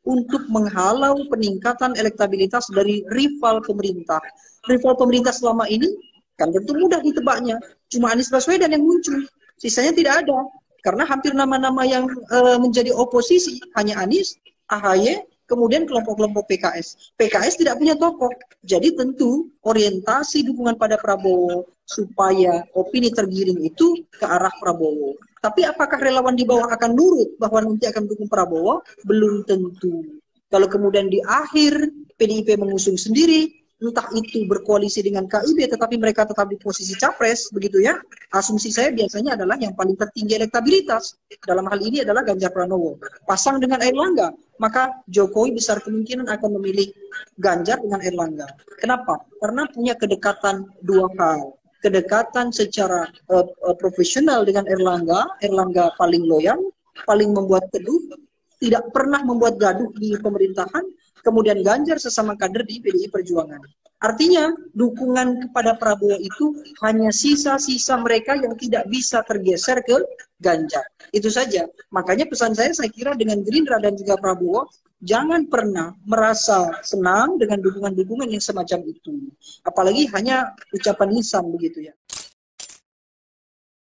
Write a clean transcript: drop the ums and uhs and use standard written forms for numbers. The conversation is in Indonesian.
untuk menghalau peningkatan elektabilitas dari rival pemerintah. Rival pemerintah selama ini kan tentu mudah ditebaknya. Cuma Anies Baswedan yang muncul, sisanya tidak ada. Karena hampir nama-nama yang menjadi oposisi hanya Anies, AHY, kemudian kelompok-kelompok PKS. PKS tidak punya tokoh. Jadi tentu orientasi dukungan pada Prabowo supaya opini tergiring itu ke arah Prabowo. Tapi apakah relawan di bawah akan nurut bahwa nanti akan dukung Prabowo? Belum tentu. Kalau kemudian di akhir PDIP mengusung sendiri, entah itu berkoalisi dengan KIB tetapi mereka tetap di posisi capres, begitu ya. Asumsi saya biasanya adalah yang paling tertinggi elektabilitas. Dalam hal ini adalah Ganjar Pranowo. Pasang dengan Airlangga, maka Jokowi besar kemungkinan akan memilih Ganjar dengan Airlangga. Kenapa? Karena punya kedekatan dua hal. Kedekatan secara profesional dengan Airlangga, Airlangga paling loyal, paling membuat teduh, tidak pernah membuat gaduh di pemerintahan, kemudian Ganjar sesama kader di PDI Perjuangan. Artinya dukungan kepada Prabowo itu hanya sisa-sisa mereka yang tidak bisa tergeser ke Ganjar. Itu saja. Makanya pesan saya kira dengan Gerindra dan juga Prabowo, jangan pernah merasa senang dengan dukungan-dukungan yang semacam itu. Apalagi hanya ucapan lisan begitu ya.